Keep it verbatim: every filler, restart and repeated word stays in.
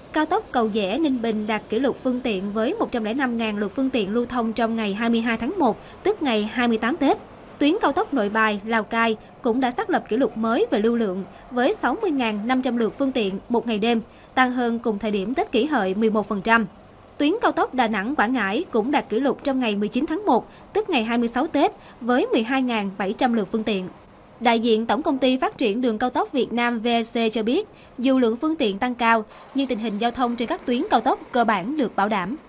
Cao tốc Cầu Giẽ - Ninh Bình đạt kỷ lục phương tiện với một trăm lẻ năm nghìn lượt phương tiện lưu thông trong ngày hai mươi hai tháng một, tức ngày hai mươi tám Tết. Tuyến cao tốc Nội Bài - Lào Cai cũng đã xác lập kỷ lục mới về lưu lượng với sáu mươi nghìn năm trăm lượt phương tiện một ngày đêm, tăng hơn cùng thời điểm Tết Kỷ Hợi mười một phần trăm. Tuyến cao tốc Đà Nẵng - Quảng Ngãi cũng đạt kỷ lục trong ngày mười chín tháng một, tức ngày hai mươi sáu Tết, với mười hai nghìn bảy trăm lượt phương tiện. Đại diện Tổng công ty Phát triển Đường cao tốc Việt Nam vê e xê cho biết, dù lượng phương tiện tăng cao, nhưng tình hình giao thông trên các tuyến cao tốc cơ bản được bảo đảm.